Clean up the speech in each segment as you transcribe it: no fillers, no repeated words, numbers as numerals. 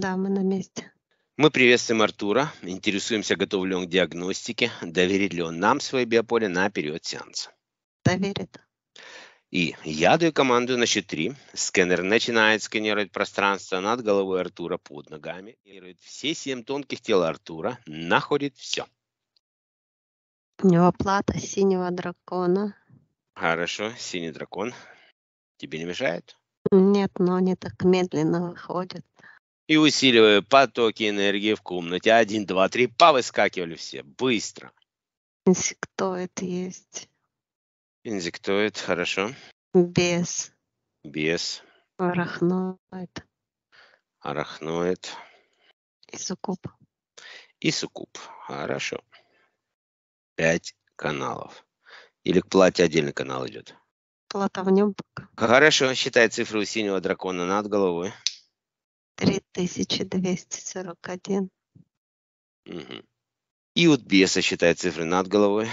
Да, мы на месте. Мы приветствуем Артура, интересуемся, готов ли он к диагностике, доверит ли он нам свое биополе на период сеанса. Доверит. И я даю команду на счет 3. Сканер начинает сканировать пространство над головой Артура под ногами. Сканирует все 7 тонких тел Артура, находит все. У него плата синего дракона. Хорошо, синий дракон. Тебе не мешает? Нет, но они так медленно выходят. И усиливаю потоки энергии в комнате. 1, 2, 3. Повыскакивали все. Быстро. Инсектоид есть. Инсектоид, хорошо. Бес. Бес. Арахноид. Арахноид. И суккуб. И суккуб. Хорошо. 5 каналов. Или к плате отдельный канал идет? Плата в нем пока. Хорошо. Считай цифру у синего дракона над головой. 3241. Угу. И вот беса считай цифры над головой.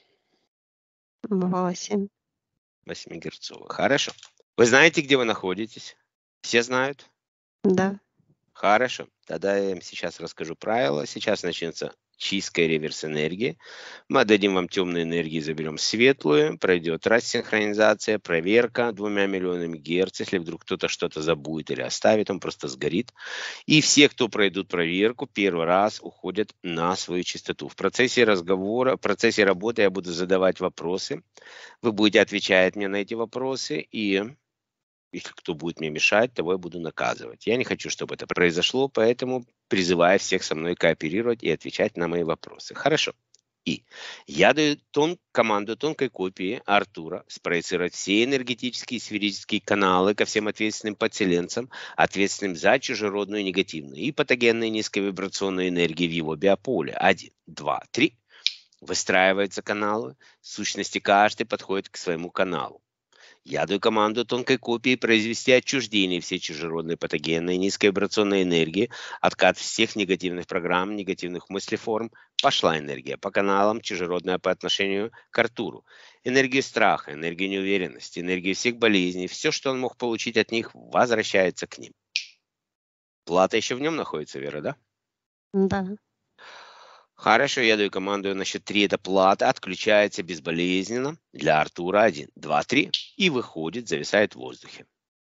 8. 8-герцовых. Хорошо. Вы знаете, где вы находитесь? Все знают? Да. Хорошо. Тогда я им сейчас расскажу правила. Сейчас начнется чистка и реверс энергии. Мы отдадим вам темную энергию, заберем светлую. Пройдет рассинхронизация, проверка 2 миллионами герц. Если вдруг кто-то что-то забудет или оставит, он просто сгорит. И все, кто пройдут проверку, первый раз уходят на свою чистоту. В процессе разговора, в процессе работы я буду задавать вопросы. Вы будете отвечать мне на эти вопросы. И если кто будет мне мешать, того я буду наказывать. Я не хочу, чтобы это произошло, поэтому призываю всех со мной кооперировать и отвечать на мои вопросы. Хорошо. И я даю команду тонкой копии Артура спроецировать все энергетические и сферические каналы ко всем ответственным подселенцам, ответственным за чужеродную негативную и патогенную низковибрационную энергию в его биополе. 1, 2, 3. Выстраиваются каналы. В сущности, каждый подходит к своему каналу. Я даю команду тонкой копии произвести отчуждение всей чужеродной патогенной низковибрационной энергии, откат всех негативных программ, негативных мыслеформ. Пошла энергия по каналам, чужеродная по отношению к Артуру. Энергию страха, энергию неуверенности, энергию всех болезней. Все, что он мог получить от них, возвращается к ним. Плата еще в нем находится, Вера, да? Да. Хорошо, я даю команду на счет 3. Эта плата отключается безболезненно для Артура. 1, 2, 3. И выходит, зависает в воздухе.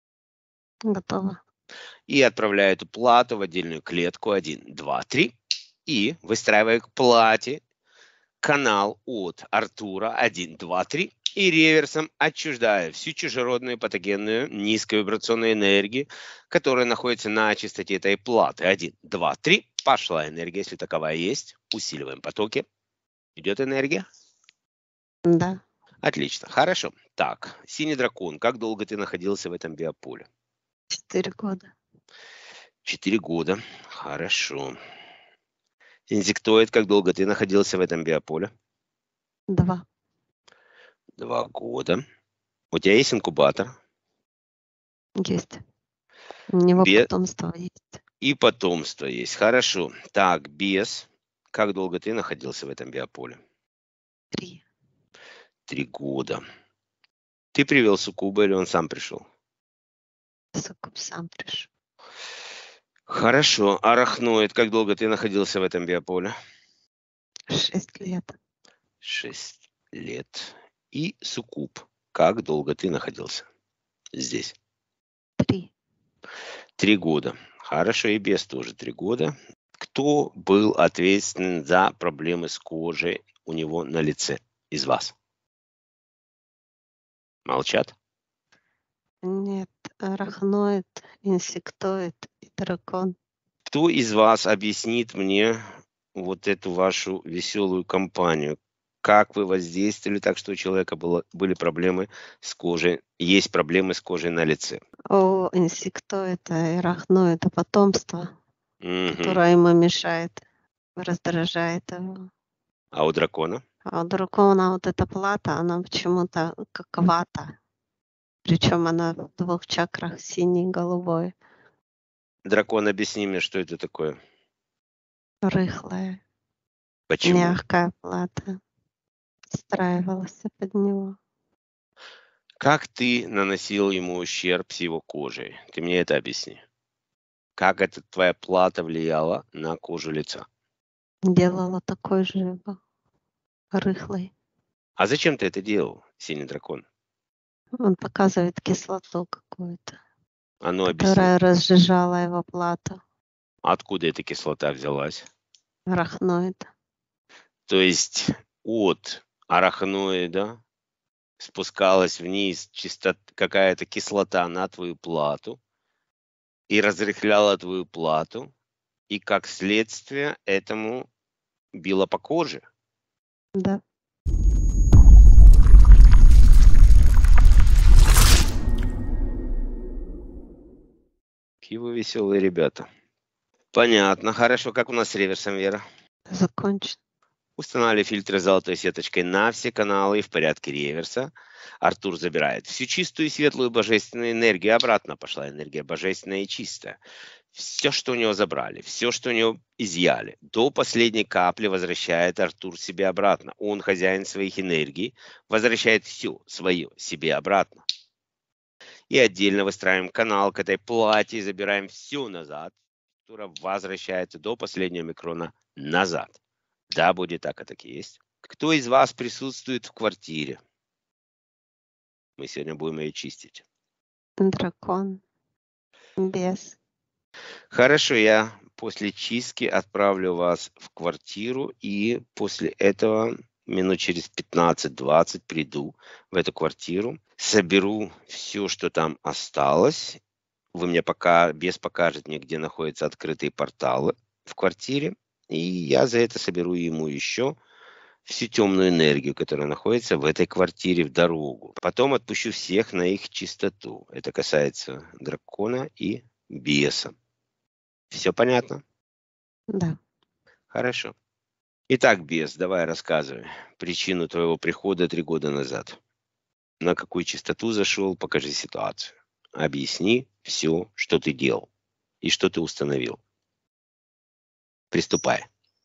Готово. И отправляю эту плату в отдельную клетку. 1, 2, 3. И выстраиваю к плате канал от Артура. 1, 2, 3. И реверсом отчуждаю всю чужеродную патогенную низковибрационную энергию, которая находится на частоте этой платы. 1, 2, 3. Пошла энергия, если таковая есть. Усиливаем потоки. Идет энергия? Да. Отлично. Хорошо. Так, синий дракон. Как долго ты находился в этом биополе? 4 года. 4 года. Хорошо. Инсектоид. Как долго ты находился в этом биополе? 2. 2 года. У тебя есть инкубатор? Есть. У него Бе- потомство есть. И потомство есть. Хорошо. Так, бес. Как долго ты находился в этом биополе? 3. 3 года. Ты привел суккуба или он сам пришел? Суккуб сам пришел. Хорошо. Арахноид. Как долго ты находился в этом биополе? 6 лет. 6 лет. И суккуб. Как долго ты находился здесь? 3. 3 года. Хорошо, и бес тоже 3 года. Кто был ответственен за проблемы с кожей у него на лице из вас? Молчат? Нет. Арахноид, инсектоид и дракон. Кто из вас объяснит мне вот эту вашу веселую компанию? Как вы воздействовали так, что у человека были проблемы с кожей, есть проблемы с кожей на лице? У инсектоида и арахноида потомство, Мгм. которое ему мешает, раздражает его. А у дракона? А у дракона вот эта плата, она почему-то как вата. Причем она в 2 чакрах, синий и голубой. Дракон, объясни мне, что это такое? Рыхлая, Почему? мягкая плата. Встраивалась под него. Как ты наносил ему ущерб с его кожей? Ты мне это объясни. Как эта твоя плата влияла на кожу лица? Делала такой же рыхлой. А зачем ты это делал, синий дракон? Он показывает кислоту какую-то, А ну объясни, которая разжижала его плату. откуда эта кислота взялась? Арахноид. То есть от арахноида спускалась вниз какая-то кислота на твою плату и разрыхляла твою плату, и как следствие этому била по коже. Да. Какие вы веселые ребята. Понятно, хорошо. Как у нас с реверсом, Вера? Закончен. Устанавливали фильтры золотой сеточкой на все каналы и в порядке реверса. Артур забирает всю чистую и светлую божественную энергию. Обратно пошла энергия божественная и чистая. Все, что у него забрали, все, что у него изъяли, до последней капли возвращает Артур себе обратно. Он хозяин своих энергий, возвращает все свое себе обратно. И отдельно выстраиваем канал к этой плате и забираем все назад, которая возвращается до последнего микрона назад. Да, будет так, и так и есть. Кто из вас присутствует в квартире? Мы сегодня будем ее чистить. Дракон. Бес. Хорошо, я после чистки отправлю вас в квартиру, и после этого минут через 15-20 приду в эту квартиру, соберу все, что там осталось. Вы мне бес покажет мне, где находятся открытые порталы в квартире, и я за это соберу ему еще всю темную энергию, которая находится в этой квартире, в дорогу. Потом отпущу всех на их чистоту. Это касается дракона и беса. Все понятно? Да. Хорошо. Итак, бес, давай рассказывай причину твоего прихода 3 года назад. На какую чистоту зашел, покажи ситуацию. Объясни все, что ты делал и что ты установил. Приступай.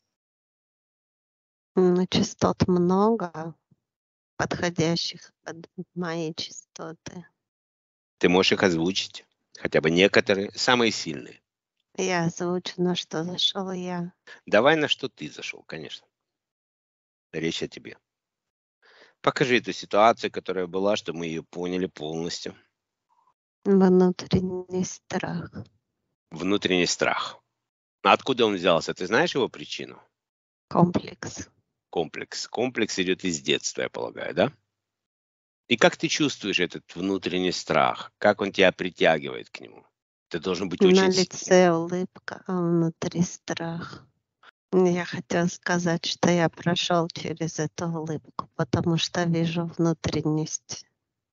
Частот много, подходящих под мои частоты. Ты можешь их озвучить? Хотя бы некоторые, самые сильные. Я озвучу, на что зашел я. Давай на что ты зашел, конечно. Речь о тебе. Покажи эту ситуацию, которая была, чтобы мы ее поняли полностью. Внутренний страх. Внутренний страх. А откуда он взялся? Ты знаешь его причину? Комплекс. Комплекс. Комплекс идет из детства, я полагаю, да? И как ты чувствуешь этот внутренний страх? Как он тебя притягивает к нему? Ты должен быть На очень... лице улыбка, а внутри страх. Я хотела сказать, что я прошел через эту улыбку, потому что вижу внутренность.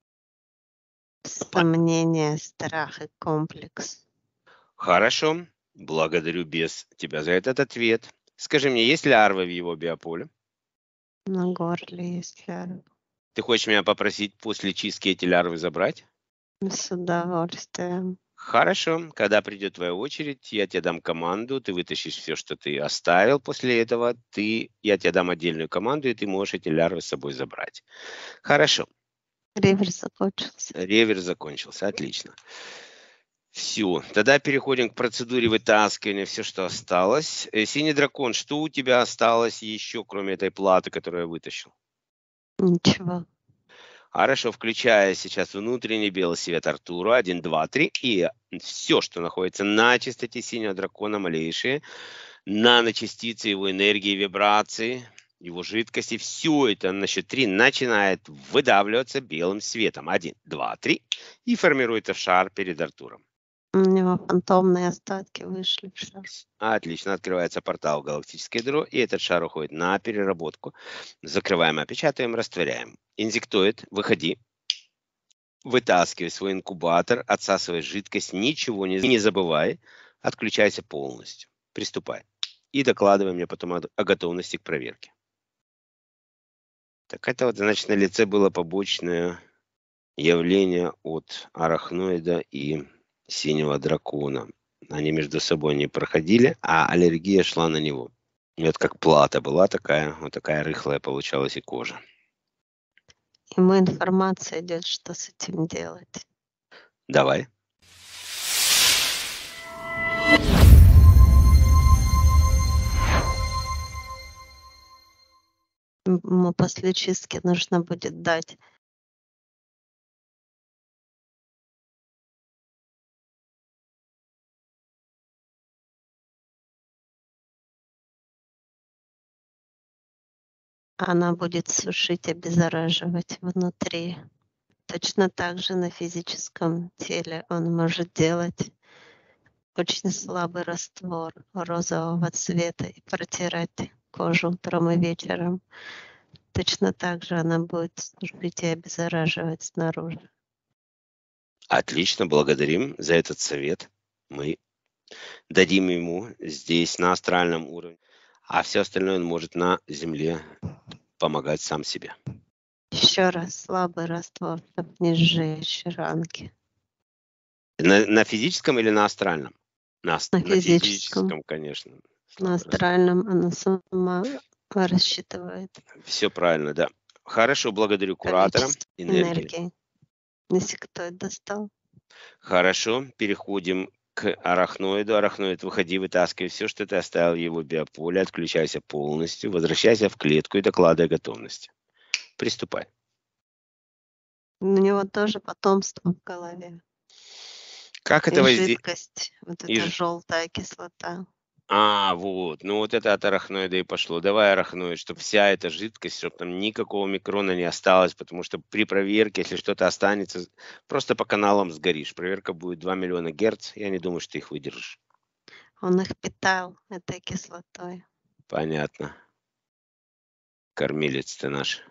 Сомнение, страх и комплекс. Хорошо. Благодарю бес тебя за этот ответ. Скажи мне, есть лярвы в его биополе? На горле есть лярва. Ты хочешь меня попросить после чистки эти лярвы забрать? С удовольствием. Хорошо. Когда придет твоя очередь, я тебе дам команду, ты вытащишь все, что ты оставил после этого, я тебе дам отдельную команду, и ты можешь эти лярвы с собой забрать. Хорошо. Реверс закончился. Реверс закончился. Отлично. Все. Тогда переходим к процедуре вытаскивания все, что осталось. Синий дракон, что у тебя осталось еще, кроме этой платы, которую я вытащил? Ничего. Хорошо, включая сейчас внутренний белый свет Артура. 1, 2, 3. И все, что находится на частоте синего дракона, малейшие, наночастицы его энергии, вибрации, его жидкости, все это на счет 3 начинает выдавливаться белым светом. 1, 2, 3. И формируется шар перед Артуром. У него фантомные остатки вышли в шар. Отлично, открывается портал в галактическое ядро, и этот шар уходит на переработку. Закрываем, опечатаем, растворяем. Инсектоид, выходи. Вытаскивай свой инкубатор, отсасывай жидкость, ничего не забывай, отключайся полностью. Приступай. И докладывай мне потом о готовности к проверке. Так это вот, значит, на лице было побочное явление от арахноида и синего дракона. Они между собой не проходили, а аллергия шла на него. И вот как плата была такая, вот такая рыхлая получалась и кожа. Ему информация идет, что с этим делать. Давай. Ему после чистки нужно будет дать. Она будет сушить, обеззараживать внутри. Точно так же на физическом теле он может делать очень слабый раствор розового цвета и протирать кожу утром и вечером. Точно так же она будет сушить и обеззараживать снаружи. Отлично, благодарим за этот совет. Мы дадим ему здесь на астральном уровне, а все остальное он может на земле помогать сам себе. Еще раз слабый раствор, чтобы не сжечь ранки. На физическом или на астральном? На физическом. физическом, конечно. На астральном она сама рассчитывает. Все правильно, да. Хорошо, благодарю куратора. Энергии. Несектоид достал. Хорошо, переходим к арахноиду. Арахноид, выходи, вытаскивай все, что ты оставил в его биополе, отключайся полностью, возвращайся в клетку и докладывай о готовности. Приступай. У него тоже потомство в голове. Как это жидкость, вот эта желтая кислота. Вот. Ну вот это от арахноида и пошло. Давай арахноид, чтобы вся эта жидкость, чтобы там никакого микрона не осталось, потому что при проверке, если что-то останется, просто по каналам сгоришь. Проверка будет 2 миллиона герц. Я не думаю, что ты их выдержишь. Он их питал этой кислотой. Понятно. Кормилец ты наш.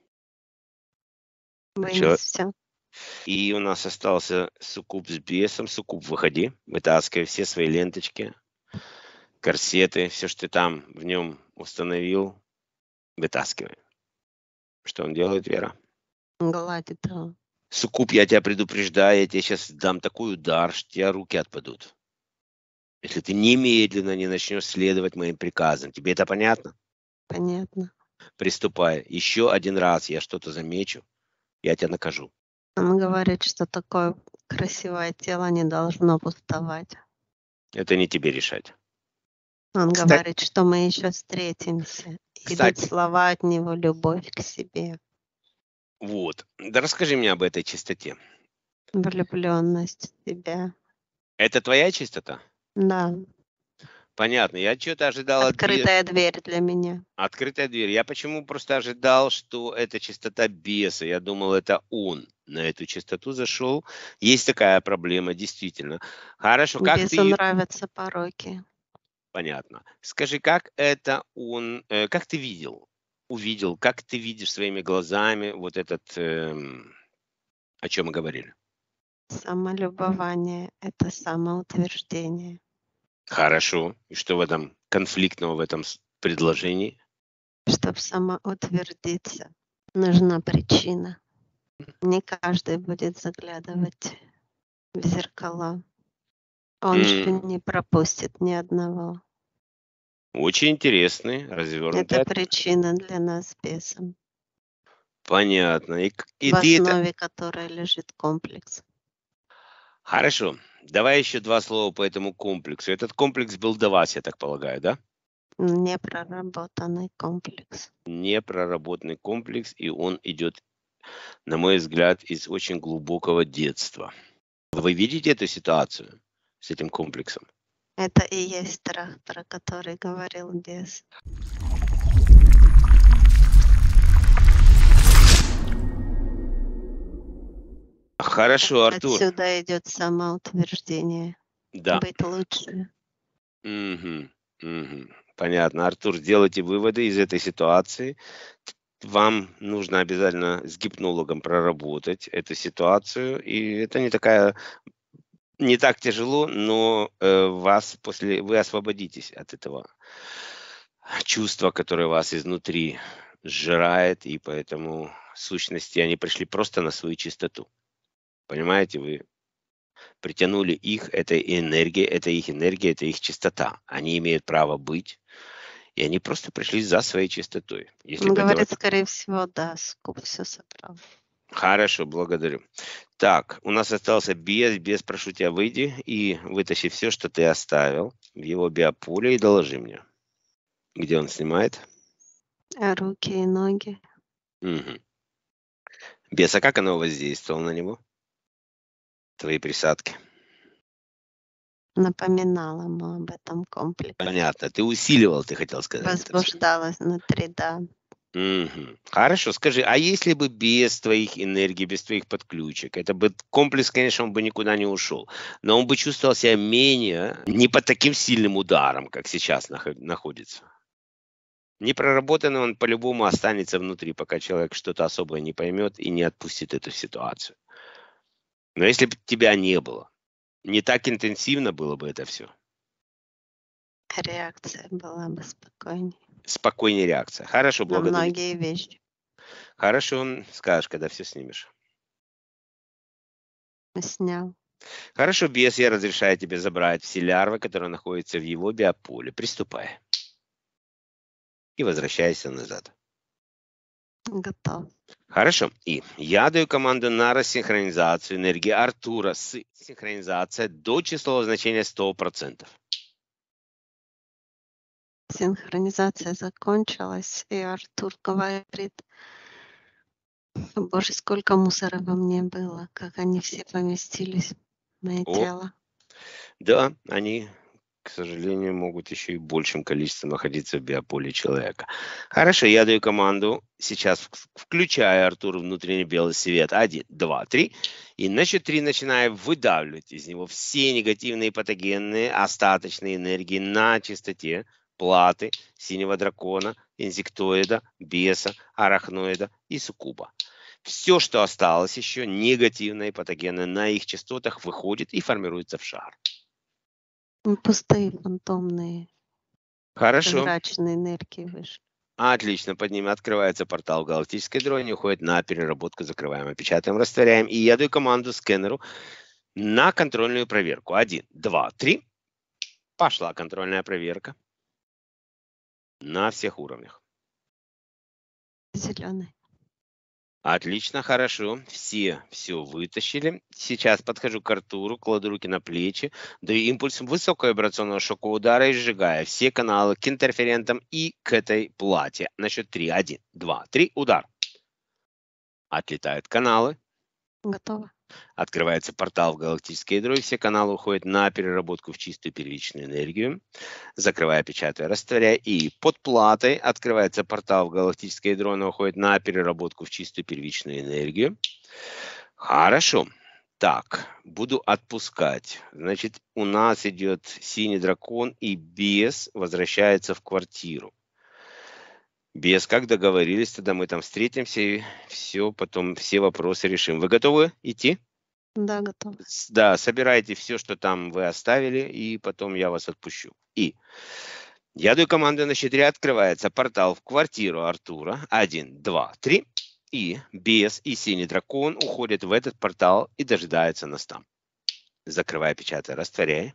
Вынес все. И у нас остался суккуб с бесом. Суккуб, выходи, вытаскивай все свои ленточки, корсеты, все, что ты там в нем установил, вытаскивай. Что он делает, Вера? Гладит его. Суккуб, я тебя предупреждаю, я тебе сейчас дам такой удар, что у тебя руки отпадут. Если ты немедленно не начнешь следовать моим приказам. Тебе это понятно? Понятно. Приступай. Еще один раз я что-то замечу, я тебя накажу. Он говорит, что такое красивое тело не должно пустовать. Это не тебе решать. Он говорит, что мы еще встретимся. Идут слова от него, любовь к себе. Вот. Да расскажи мне об этой чистоте. Влюбленность в себя. Это твоя чистота? Да. Понятно. Я что-то ожидал... Открытая дверь для меня. Открытая дверь. Я почему просто ожидал, что это чистота беса. Я думал, это он на эту чистоту зашел. Есть такая проблема, действительно. Хорошо, как Бесу нравятся пороки. Понятно. Скажи, как это он... как ты увидел, как ты видишь своими глазами вот этот... о чем мы говорили? Самолюбование – это самоутверждение. Хорошо. И что в этом конфликтного в этом предложении? Чтобы самоутвердиться, нужна причина. Не каждый будет заглядывать в зеркала. Он же не пропустит ни одного. Очень интересный, развернутый. Это причина для нас бесом. Понятно. В основе которой лежит комплекс. Хорошо. Давай еще 2 слова по этому комплексу. Этот комплекс был до вас, я так полагаю, да? Непроработанный комплекс. Непроработанный комплекс, и он идет, на мой взгляд, из очень глубокого детства. Вы видите эту ситуацию с этим комплексом? Это и есть страх, про который говорил бес. Хорошо, Артур. Отсюда идет самоутверждение. Да. Быть лучше. Понятно. Артур, сделайте выводы из этой ситуации. Вам нужно обязательно с гипнологом проработать эту ситуацию. И это не так тяжело, но вы освободитесь от этого чувства, которое вас изнутри сжирает, и поэтому в сущности они пришли просто на свою чистоту. Понимаете, вы притянули их, это их энергия, это их чистота. Они имеют право быть, и они просто пришли за своей чистотой. Он говорит, скорее всего, да, Скуп все собрал. Хорошо, благодарю. Так, у нас остался без, прошу тебя, выйди и вытащи все, что ты оставил в его биополе и доложи мне, где он снимает. Руки и ноги. Мгм. Бес, а как оно воздействовало на него? Твои присадки. Напоминала ему об этом комплексе. Понятно. Ты усиливал, ты хотел сказать. это всё. Возбуждалась внутри, да. Мгм. Хорошо, скажи, а если бы без твоих энергий, без твоих подключек, это бы комплекс, конечно, он бы никуда не ушел, но он бы чувствовал себя менее, не под таким сильным ударом, как сейчас находится. Непроработанный он по-любому останется внутри, пока человек что-то особое не поймет и не отпустит эту ситуацию. Но если бы тебя не было, не так интенсивно было бы это все. Реакция была бы спокойнее Спокойнее реакция. Хорошо, на благодарю. многие вещи. Хорошо, скажешь, когда все снимешь. Снял. Хорошо, бес, я разрешаю тебе забрать все лярвы, которые находятся в его биополе. Приступай. И возвращайся назад. Готов. Хорошо. И я даю команду на рассинхронизацию энергии Артура с синхронизацией до числового значения 100%. Синхронизация закончилась, и Артур говорит: Боже, сколько мусора во мне было, как они все поместились в мое О, тело. да, они, к сожалению, могут еще и большим количеством находиться в биополе человека. Хорошо, я даю команду. Сейчас включаю Артур внутренний белый свет. 1, 2, 3. И на счет 3 начинаю выдавливать из него все негативные патогенные остаточные энергии на чистоте платы, синего дракона, инсектоида, беса, арахноида и суккуба. Все, что осталось еще, негативное и патогенное на их частотах, выходит и формируется в шар. Пустые, фантомные, Хорошо. прозрачные энергии вышли. Отлично. Под ними открывается портал в галактической дроне, уходит на переработку, закрываем, опечатаем, растворяем. И я даю команду скэнеру на контрольную проверку. 1, 2, 3. Пошла контрольная проверка на всех уровнях. Зеленый. Отлично, хорошо. Все вытащили. Сейчас подхожу к Артуру, кладу руки на плечи, даю импульс высоковибрационного шокового удара и сжигаю все каналы к интерферентам и к этой плате. На счет 3. 1, 2, 3. Удар. Отлетают каналы. Готово. Открывается портал в галактические ядро, и все каналы уходят на переработку в чистую первичную энергию. Закрывая, печатая, растворяя. И под платой открывается портал в галактическое ядро, оно уходит на переработку в чистую первичную энергию. Хорошо. Так, буду отпускать. Значит, у нас идет синий дракон, и бес возвращается в квартиру. Бес, как договорились, тогда мы там встретимся и все, потом все вопросы решим. Вы готовы идти? Да, готово. Да, собирайте все, что там вы оставили, и потом я вас отпущу. И я даю команду на счет 3, открывается портал в квартиру Артура. 1, 2, 3. И бес и синий дракон уходят в этот портал и дожидаются нас там. Закрывай, печатай, растворяй.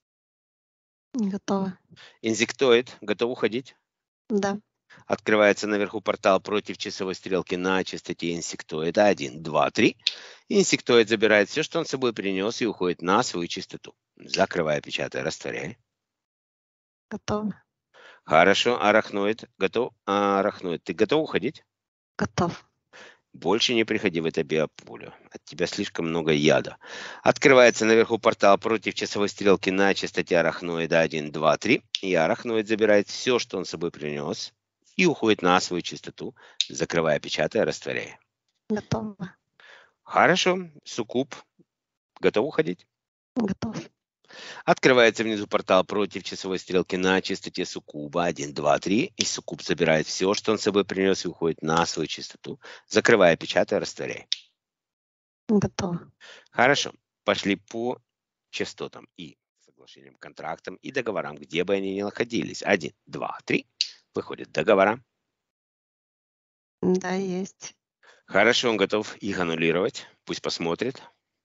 Готово. Инсектоид готов уходить? Да. Открывается наверху портал против часовой стрелки на частоте инсектоида. 1, 2, 3. Инсектоид забирает все, что он с собой принес, и уходит на свою частоту. Закрывай, печатай, растворяй. Готово. Хорошо, арахноид готов? Арахноид, ты готов уходить? Готов. Больше не приходи в это биополе. От тебя слишком много яда. Открывается наверху портал против часовой стрелки на частоте арахноида 1, 2, 3. И арахноид забирает все, что он с собой принес, и уходит на свою частоту, закрывая, печатая, растворяя. Готово. Хорошо, суккуб, готов уходить? Готов. Открывается внизу портал против часовой стрелки на частоте суккуба 1, 2, 3. И суккуб забирает все, что он с собой принес, и уходит на свою частоту, закрывая, печатая, растворяя. Готово. Хорошо. Пошли по частотам и соглашениям, контрактам и договорам, где бы они ни находились. 1, 2, 3. Выходят договора. Да, есть. Хорошо, он готов их аннулировать. Пусть посмотрит.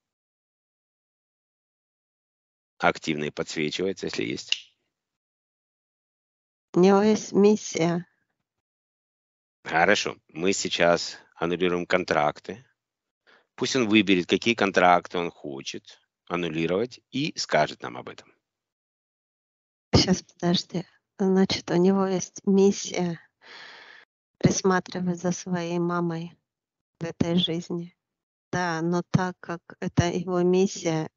Активно и подсвечивается, если есть. У него есть миссия. Хорошо. Мы сейчас аннулируем контракты. Пусть он выберет, какие контракты он хочет аннулировать, и скажет нам об этом. Сейчас, подожди. Значит, у него есть миссия присматривать за своей мамой в этой жизни. Да, но так как это его миссия,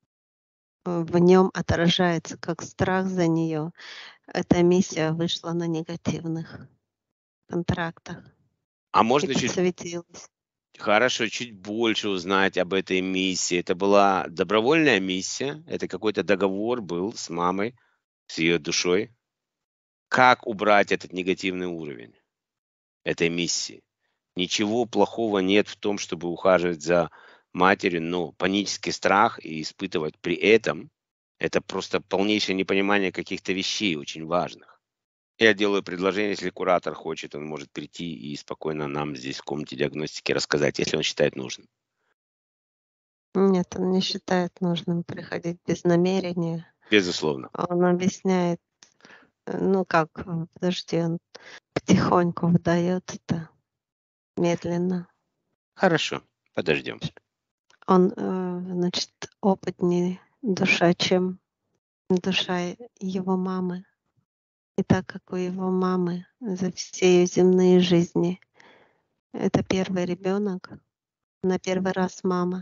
в нем отражается как страх за нее, эта миссия вышла на негативных контрактах А и можно чуть подсветилась. хорошо, чуть больше узнать об этой миссии? Это была добровольная миссия? Это какой-то договор был с мамой, с ее душой? Как убрать этот негативный уровень этой миссии? Ничего плохого нет в том, чтобы ухаживать за матерью, но панический страх и испытывать при этом — это просто полнейшее непонимание каких-то вещей очень важных. Я делаю предложение, если куратор хочет, он может прийти и спокойно нам здесь в комнате диагностики рассказать, если он считает нужным. Нет, он не считает нужным приходить без намерения. Безусловно. Он объясняет, ну как, подожди, он потихоньку выдает это, медленно. Хорошо, подождем. Он, значит, опытнее душа, чем душа его мамы. И так как у его мамы за все ее земные жизни это первый ребенок, на первый раз мама,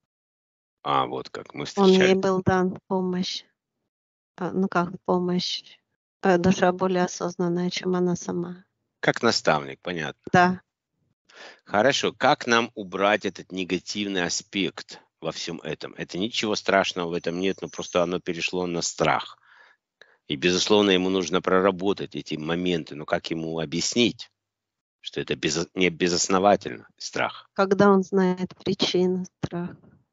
А, вот как, мы он ей встречались. был дан в помощь, ну как в помощь, душа более осознанная, чем она сама. Как наставник, понятно. Да, Хорошо, как нам убрать этот негативный аспект во всем этом? Это ничего страшного в этом нет, но просто оно перешло на страх. И, безусловно, ему нужно проработать эти моменты. Но как ему объяснить, что это не безосновательно, страх? когда он знает причину страха,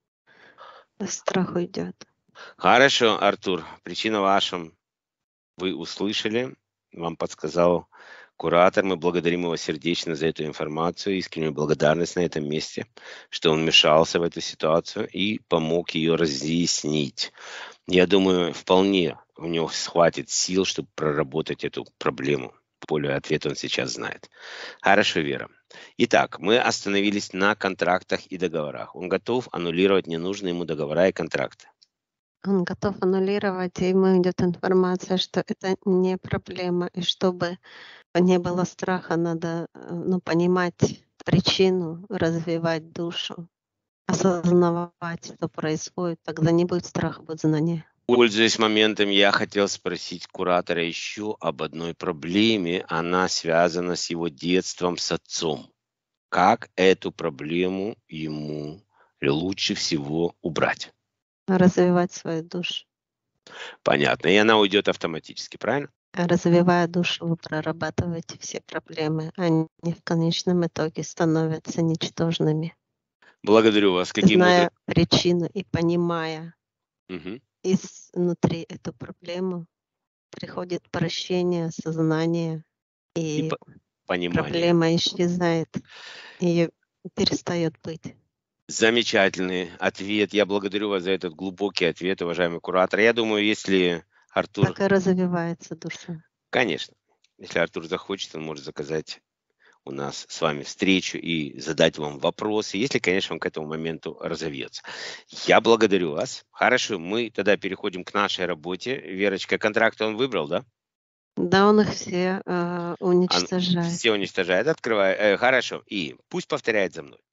страх уйдет. Хорошо, Артур, причина ваша вы услышали, вам подсказал куратор. Мы благодарим его сердечно за эту информацию, искреннюю благодарность на этом месте, что он вмешался в эту ситуацию и помог ее разъяснить. Я думаю, вполне у него хватит сил, чтобы проработать эту проблему. Поле ответ он сейчас знает. Хорошо, Вера. Итак, мы остановились на контрактах и договорах. Он готов аннулировать ненужные ему договора и контракты. Он готов аннулировать, и ему идет информация, что это не проблема, и чтобы не было страха, надо понимать причину, развивать душу, осознавать, что происходит, тогда не будет страха, будет знание. Пользуясь моментом, я хотел спросить куратора еще об одной проблеме. Она связана с его детством с отцом. Как эту проблему ему лучше всего убрать? Развивать свою душу. Понятно. И она уйдет автоматически, правильно? Развивая душу, вы прорабатываете все проблемы, они в конечном итоге становятся ничтожными. Благодарю вас. Какие Зная причину и понимая Мгм. изнутри эту проблему, приходит прощение, осознание, И и понимание. проблема исчезает, ее перестает быть. Замечательный ответ. Я благодарю вас за этот глубокий ответ, уважаемый куратор. Я думаю, если Артур... Так и развивается душа. Конечно. Если Артур захочет, он может заказать у нас с вами встречу и задать вам вопросы, если, конечно, он к этому моменту разовьется. Я благодарю вас. Хорошо, мы тогда переходим к нашей работе. Верочка, контракты он выбрал, да? Да, он их все уничтожает. Все уничтожает. Открывай. Хорошо. И пусть повторяет за мной.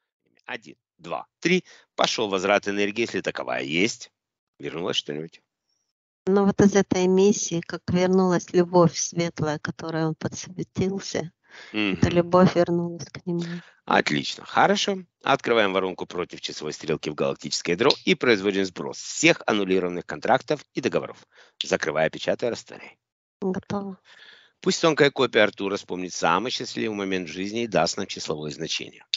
1, 2, 3. Пошел возврат энергии, если таковая есть. Вернулось что-нибудь? Но вот из этой миссии, как вернулась любовь светлая, которой он подсветился, эта Мгм. любовь вернулась к нему. Отлично. Хорошо. Открываем воронку против часовой стрелки в галактическое ядро и производим сброс всех аннулированных контрактов и договоров. Закрывая, печатая, растворяй. Готово. Пусть тонкая копия Артура вспомнит самый счастливый момент в жизни и даст нам числовое значение.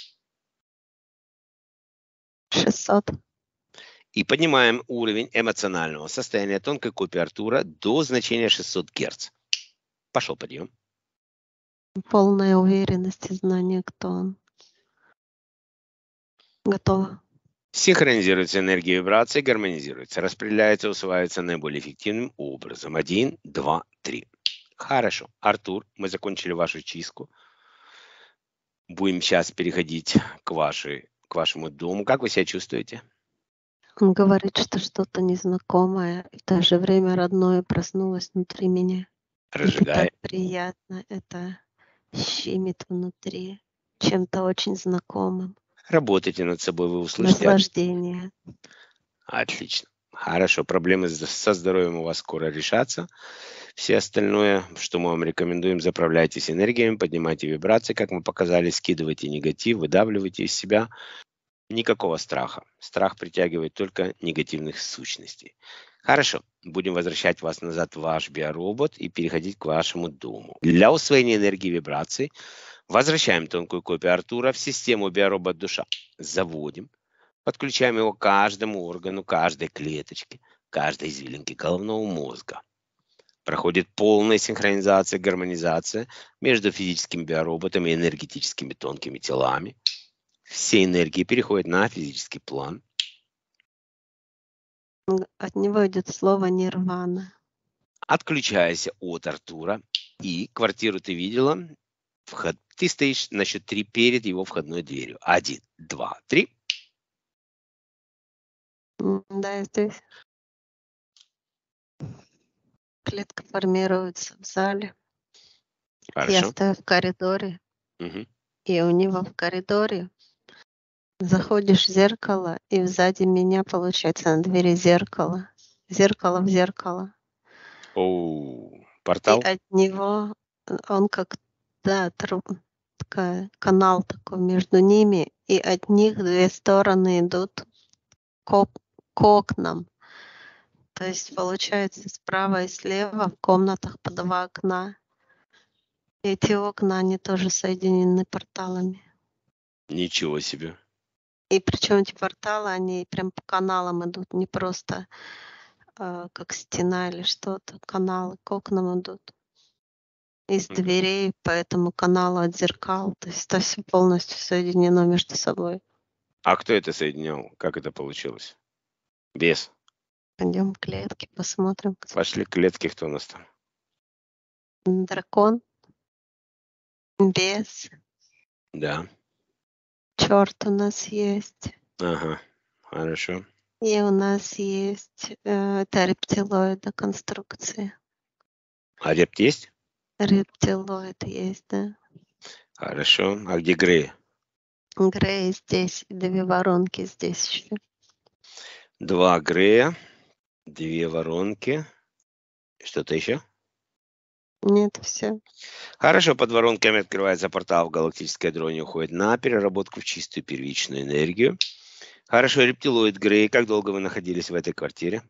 600. И поднимаем уровень эмоционального состояния тонкой копии Артура до значения 600 Гц. Пошел подъем. Полная уверенность и знание, кто он. Готово. Синхронизируется энергия вибрации, гармонизируется, распределяется, усваивается наиболее эффективным образом. 1, 2, 3. Хорошо. Артур, мы закончили вашу чистку. Будем сейчас переходить к вашей к вашему дому. Как вы себя чувствуете? Он говорит, что что-то незнакомое и в то же время родное проснулось внутри меня. Это Разжигает. так приятно, это щемит внутри чем-то очень знакомым. Работайте над собой, вы услышите. Наслаждение. Отлично. Хорошо, проблемы со здоровьем у вас скоро решатся. Все остальное, что мы вам рекомендуем, заправляйтесь энергиями, поднимайте вибрации, как мы показали, скидывайте негатив, выдавливайте из себя. Никакого страха. Страх притягивает только негативных сущностей. Хорошо, будем возвращать вас назад в ваш биоробот и переходить к вашему дому. Для усвоения энергии вибраций возвращаем тонкую копию Артура в систему биоробот душа. Заводим. Подключаем его к каждому органу, каждой клеточке, каждой извилинке головного мозга. Проходит полная синхронизация, гармонизация между физическим биороботом и энергетическими тонкими телами. Все энергии переходят на физический план. От него идет слово нирвана. Отключайся от Артура. И квартиру ты видела. Ты стоишь на счет 3 перед его входной дверью. 1, 2, 3. Да, я здесь. Клетка формируется в зале. Я Хорошо. стою в коридоре, Мгм. и у него в коридоре заходишь в зеркало, и сзади меня, получается, на двери зеркало. Зеркало в зеркало. Оу, И портал. от него он как, да, канал такой между ними, и от них две стороны идут к окнам. То есть, получается, справа и слева в комнатах по 2 окна. Эти окна, они тоже соединены порталами. Ничего себе. И причем эти порталы, они прям по каналам идут, не просто как стена или что-то. Каналы к окнам идут. Из Мгм. дверей по этому каналу от зеркал. То есть это все полностью соединено между собой. А кто это соединял? Как это получилось? Бес. Пойдем к клетке, посмотрим. Пошли к клетке, кто у нас там? Дракон, бес, Да. черт у нас есть. Ага. Хорошо. И у нас есть это рептилоида конструкции. А репт есть? Рептилоид есть, да. Хорошо. А где Грей? Грей здесь, и 2 воронки здесь еще. 2 Грея, 2 воронки. Что-то еще? Нет, все. Хорошо, под воронками открывается портал в галактическое дроне, уходит на переработку в чистую первичную энергию. Хорошо, рептилоид Грей, как долго вы находились в этой квартире?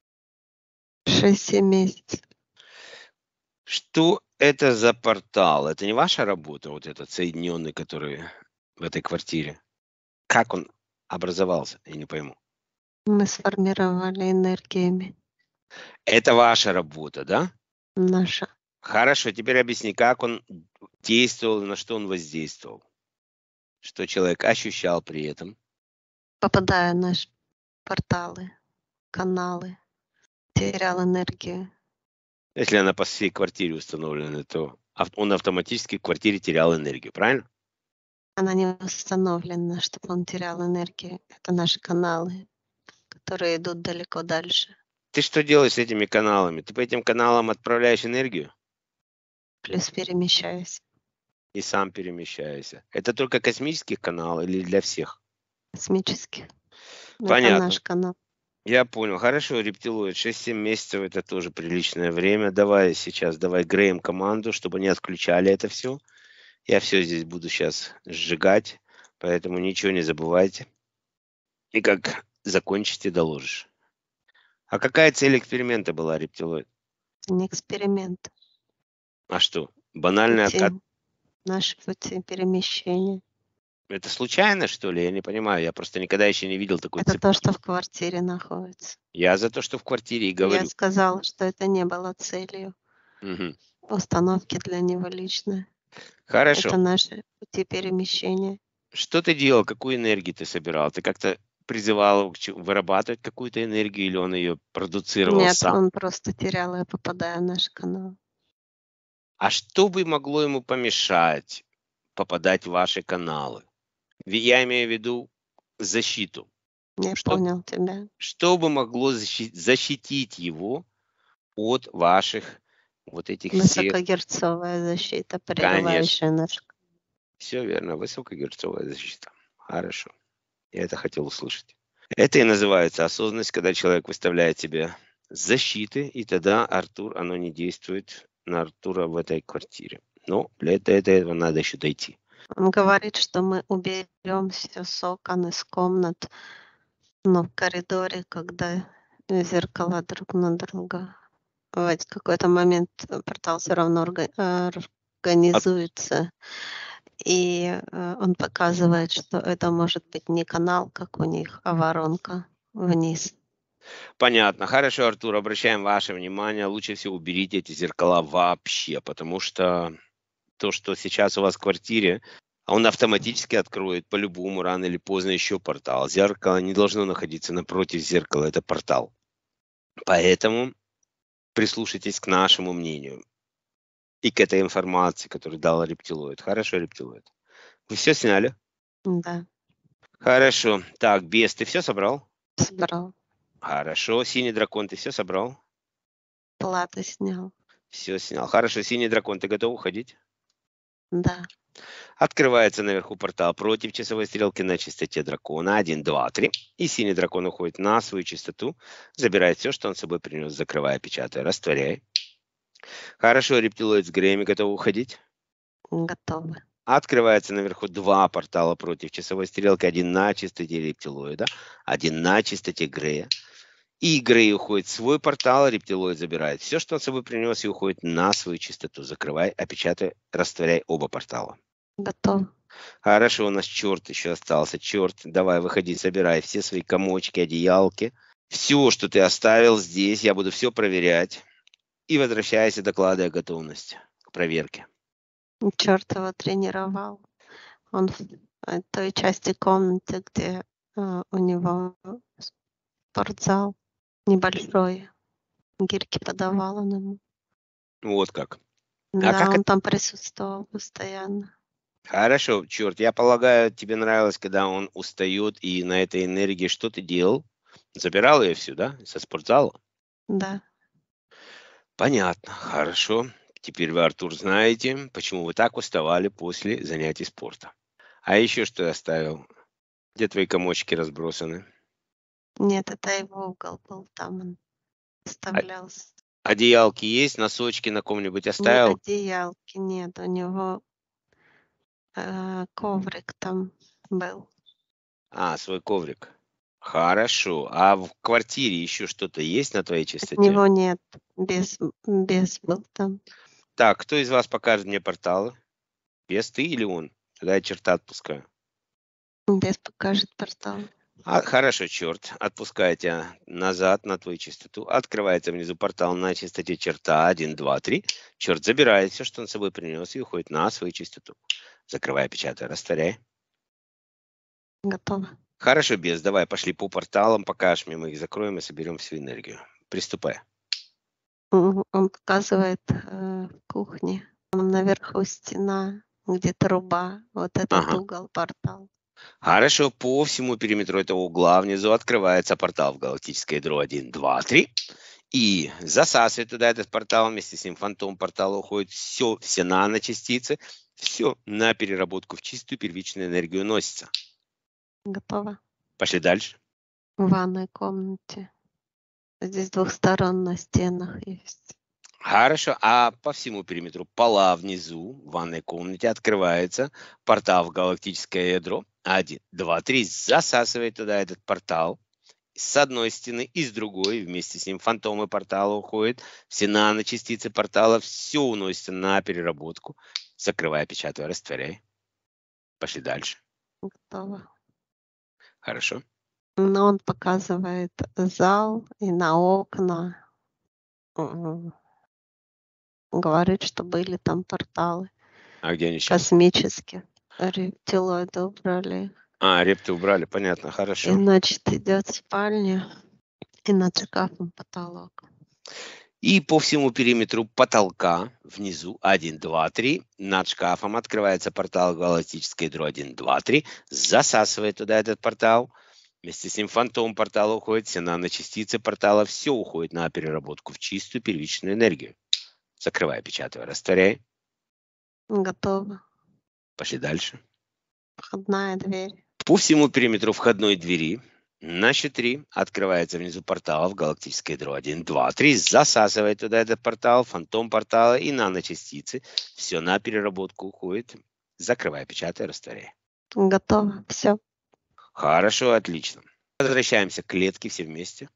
6-7 месяцев. Что это за портал? Это не ваша работа, вот этот соединенный, который в этой квартире? Как он образовался? Я не пойму. Мы сформировали энергиями Это ваша работа, да? наша. Хорошо, теперь объясни, как он действовал, на что он воздействовал. Что человек ощущал при этом. Попадая в наши порталы, каналы, терял энергию. Если она по всей квартире установлена, то он автоматически в квартире терял энергию, правильно? Она не установлена, чтобы он терял энергию. Это наши каналы, которые идут далеко дальше. Ты что делаешь с этими каналами? Ты по этим каналам отправляешь энергию Плюс перемещаюсь и сам перемещаешься. Это только космический канал или для всех? космически. Это Понятно. наш канал. Я понял. Хорошо, рептилоид. 6-7 месяцев это тоже приличное время. Давай Греем команду, чтобы не отключали это все. Я все здесь буду сейчас сжигать, поэтому ничего не забывайте. И как закончите, доложишь. А какая цель эксперимента была, рептилоид? Это не эксперимент. А что? Банальный Пути, наши пути перемещения. Это случайно, что ли? Я не понимаю. Я просто никогда еще не видел такой Это то, цепочки. что в квартире находится. Я за то, что в квартире и Я говорю. сказала, что это не было целью Мгм. установки для него лично. Хорошо. Это наши пути перемещения. Что ты делал? Какую энергию ты собирал? Ты как-то призывал его вырабатывать какую-то энергию, или он ее продуцировал Нет, сам? он просто терял ее, попадая в наш канал. А что бы могло ему помешать попадать в ваши каналы? Я имею в виду, защиту, Не чтоб- понял тебя. чтобы могло защитить его от ваших вот этих всех. Высокогерцовая защита, Конечно, прерывающая наш... все верно, высокогерцовая защита. Хорошо, я это хотел услышать. Это и называется осознанность, когда человек выставляет себе защиты, и тогда Артур, оно не действует на Артура в этой квартире. Но для этого надо еще дойти. Он говорит, что мы уберем все сокон из комнат, но в коридоре, когда зеркала друг на друга, в какой-то момент портал все равно организуется, и он показывает, что это может быть не канал, как у них, а воронка вниз. Понятно. Хорошо, Артур, обращаем ваше внимание. Лучше всего уберите эти зеркала вообще, потому что то, что сейчас у вас в квартире, он автоматически откроет по-любому рано или поздно еще портал. Зеркало не должно находиться напротив зеркала, это портал. Поэтому прислушайтесь к нашему мнению и к этой информации, которую дал рептилоид. Хорошо, рептилоид. Вы все сняли? Да, Хорошо. Так, бес, ты все собрал? собрал. Хорошо. Синий дракон, ты все собрал? Платы снял. Все снял. Хорошо. Синий дракон, ты готов уходить? Да. Открывается наверху портал против часовой стрелки на частоте дракона. 1, 2, 3. И синий дракон уходит на свою частоту, забирает все, что он с собой принес, закрывая, печатая, растворяя. Хорошо, рептилоид с Грейми готов уходить. Готовы. Открывается наверху 2 портала против часовой стрелки. 1 на частоте рептилоида, 1 на частоте Грея. И Грей уходит в свой портал, рептилоид забирает все, что он с собой принес, и уходит на свою частоту, закрывая, опечатывая, растворяя оба портала. Готов. Хорошо, у нас черт еще остался. Черт, давай, выходи, собирай все свои комочки, одеялки. Все, что ты оставил здесь, я буду все проверять. И возвращайся, докладывая готовность к проверке. Черт его тренировал. Он в той части комнаты, где у него спортзал небольшой, гирьки подавал он ему. Вот как. Да, как он там присутствовал постоянно. Хорошо, черт, я полагаю, тебе нравилось, когда он устает и на этой энергии что ты делал? Забирал ее всю, да? Со спортзала? Да. Понятно, хорошо. Теперь вы, Артур, знаете, почему вы так уставали после занятий спорта. А еще что я оставил? Где твои комочки разбросаны? Нет, это его угол был, там он А- вставлялся. Одеялки есть? Носочки на ком-нибудь Не оставил? одеялки, нет, у него коврик там был. Свой коврик. Хорошо. А в квартире еще что-то есть на твоей От чистоте? него нет, без был там. Так, кто из вас покажет мне порталы? Без ты или он? Тогда я черта отпускаю. Без покажет портал. Хорошо, черт. Отпускаю тебя назад на твою частоту. Открывается внизу портал на частоте черта 1, 2, 3. Черт забирает все, что он с собой принес, и уходит на свою частоту. Закрывай, печатай, растворяй. Готово. Хорошо, без. Давай, пошли по порталам, покажешь мне, мы их закроем и соберем всю энергию. Приступай. Он показывает в кухне. Там наверху стена, где труба. Вот этот Ага. угол, портал. Хорошо, по всему периметру этого угла внизу открывается портал в галактическое ядро 1, 2, 3. И засасывает туда этот портал, вместе с ним фантом портала уходит все наночастицы, все на переработку в чистую первичную энергию носится. Готово. Пошли дальше. В ванной комнате. Здесь 2 сторон на стенах есть. Хорошо, а по всему периметру пола внизу в ванной комнате открывается портал в галактическое ядро 1, 2, 3. Засасывает туда этот портал. С одной стены и с другой, вместе с ним фантомы портала уходят, все наночастицы портала, все уносится на переработку, закрывая, печатая, растворяй. Пошли дальше. Готово. Хорошо. Но он показывает зал и на окна. Говорит, что были там порталы А где они сейчас? космические. Рептилоиды убрали. Репты убрали, понятно, И, хорошо. значит, идет спальня, и над шкафом потолок. И по всему периметру потолка внизу 1, 2, 3. Над шкафом открывается портал галактическое ядро 1, 2, 3. Засасывает туда этот портал. Вместе с ним фантом портала уходит, все наночастицы портала, все уходит на переработку в чистую первичную энергию. Закрывай, печатай, растворяй. Готово. Пошли дальше. Входная дверь. По всему периметру входной двери на счет 3 открывается внизу портал в галактическое ядро 1, 2, 3. Засасывает туда этот портал, фантом портала и наночастицы. Все на переработку уходит. Закрывай, печатай, растворяй. Готово. Все. Хорошо, отлично. Возвращаемся к клетке все вместе.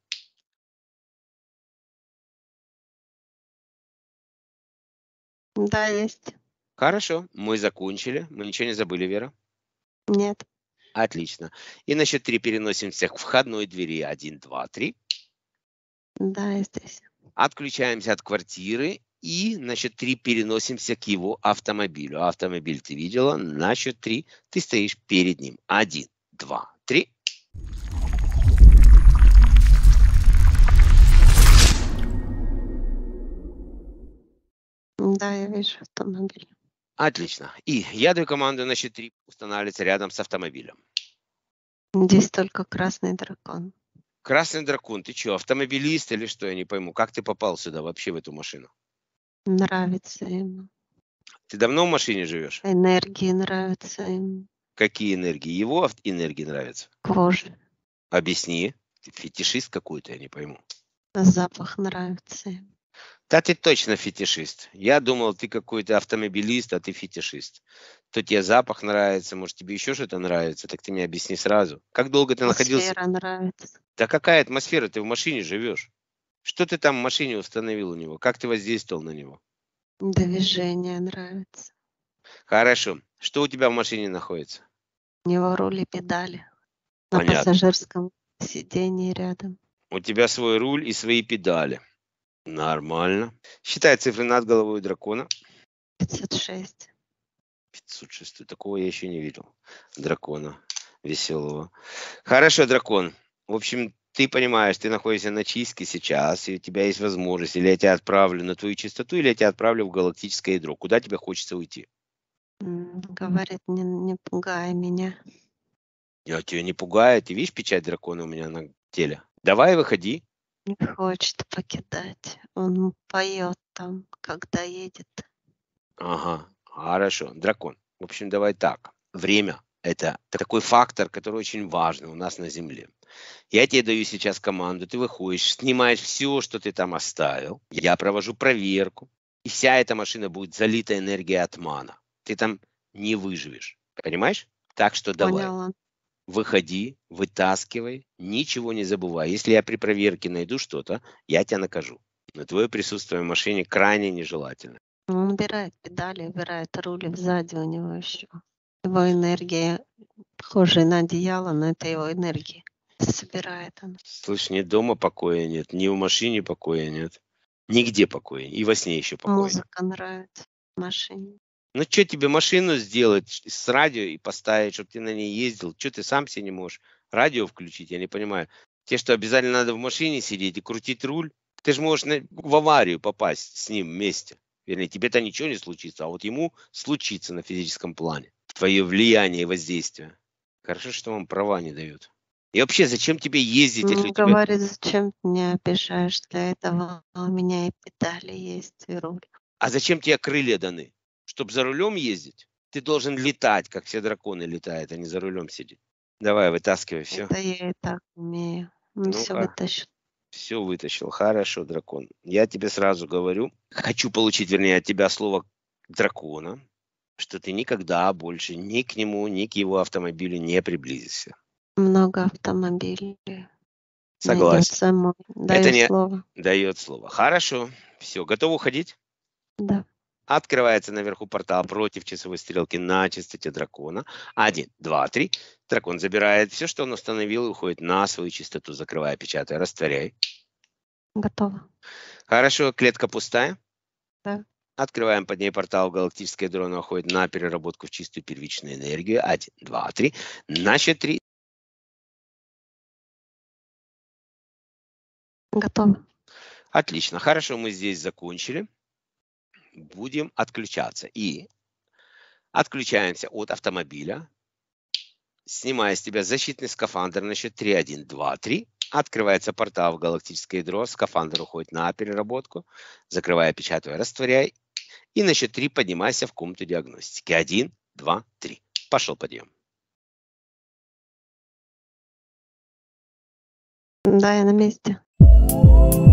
Да, есть. Хорошо, мы закончили. Мы ничего не забыли, Вера? Нет. Отлично. И на счет 3 переносимся к входной двери 1, 2, 3. Да, я здесь. Отключаемся от квартиры и на счет 3 переносимся к его автомобилю. Автомобиль ты видела. На счет 3 ты стоишь перед ним. 1, 2, 3. Да, я вижу автомобиль. Отлично. И я даю команду на счет 3 устанавливаться рядом с автомобилем. Здесь только красный дракон. Красный дракон, ты что, автомобилист или что? Я не пойму. Как ты попал сюда вообще, в эту машину? Нравится ему. Ты давно в машине живешь? Энергии нравится ему. Какие энергии? Его энергии нравятся? Кожа. Объясни. Ты фетишист какой-то, я не пойму. Запах нравится ему. Да ты точно фетишист. Я думал, ты какой-то автомобилист, а ты фетишист. То тебе запах нравится, может, тебе еще что-то нравится, так ты мне объясни сразу. Как долго ты находился? Атмосфера нравится. Да какая атмосфера? Ты в машине живешь. Что ты там в машине установил у него? Как ты воздействовал на него? Движение нравится. Хорошо. Что у тебя в машине находится? У него руль и педали. На Понятно. пассажирском сиденье рядом. У тебя свой руль и свои педали. Нормально. Считай цифры над головой у дракона. 506. 506. Такого я еще не видел. Дракона веселого. Хорошо, дракон. В общем, ты понимаешь, ты находишься на чистке сейчас, и у тебя есть возможность, или я тебя отправлю на твою чистоту, или я тебя отправлю в галактическое ядро. Куда тебе хочется уйти? Говорит, не пугай меня. Я тебя не пугаю. Ты видишь печать дракона у меня на теле? Давай, выходи. Не хочет покидать. Он поет там, когда едет. Ага, хорошо. Дракон. В общем, давай так. Время – это такой фактор, который очень важный у нас на Земле. Я тебе даю сейчас команду, ты выходишь, снимаешь все, что ты там оставил. Я провожу проверку, и вся эта машина будет залита энергией от мана. Ты там не выживешь. Понимаешь? Так что давай. Поняла. Выходи, вытаскивай, ничего не забывай. Если я при проверке найду что-то, я тебя накажу. Но твое присутствие в машине крайне нежелательно. Он убирает педали, убирает руль, сзади у него еще. Его энергия, похожая на одеяло, но это его энергия. Собирает она. Слышь, ни дома покоя нет, ни в машине покоя нет. Нигде покоя. И во сне еще покоя. Музыка нравится в машине. Ну, что тебе машину сделать с радио и поставить, чтобы ты на ней ездил? Что ты сам себе не можешь радио включить? Я не понимаю. Тебе что, обязательно надо в машине сидеть и крутить руль? Ты же можешь в аварию попасть с ним вместе. Вернее, тебе-то ничего не случится, а вот ему случится на физическом плане. Твое влияние и воздействие. Хорошо, что вам права не дают. И вообще, зачем тебе ездить, если у тебя... Говорит, зачем ты меня обижаешь? Для этого у меня и педали есть, и руль. А зачем тебе крылья даны? Чтобы за рулем ездить? Ты должен летать, как все драконы летают, а не за рулем сидеть. Давай, вытаскивай все. Это я и так умею. Он все Ну-ка. вытащил. Все вытащил. Хорошо, дракон. Я тебе сразу говорю, хочу получить, вернее, от тебя слово дракона, что ты никогда больше ни к нему, ни к его автомобилю не приблизишься. Много автомобилей. Согласен. Найдется мой. Даю не- слово. Дает слово. Хорошо. Все, готов уходить? Да. Открывается наверху портал против часовой стрелки на частоте дракона. 1, 2, 3. Дракон забирает все, что он установил, и уходит на свою частоту, закрывая, печатая, растворяй. Готово. Хорошо, клетка пустая. Да. Открываем под ней портал галактическое ядро, оно уходит на переработку в чистую первичную энергию. 1, 2, 3. На счет 3. Готово. Отлично, хорошо, мы здесь закончили. Будем отключаться. И отключаемся от автомобиля, снимая с тебя защитный скафандр на счет 3, 1, 2, 3. Открывается портал в галактическое ядро, скафандр уходит на переработку, закрывая, печатая, растворяй. И на счет 3 поднимайся в комнату диагностики. 1, 2, 3. Пошел подъем. Да, я на месте.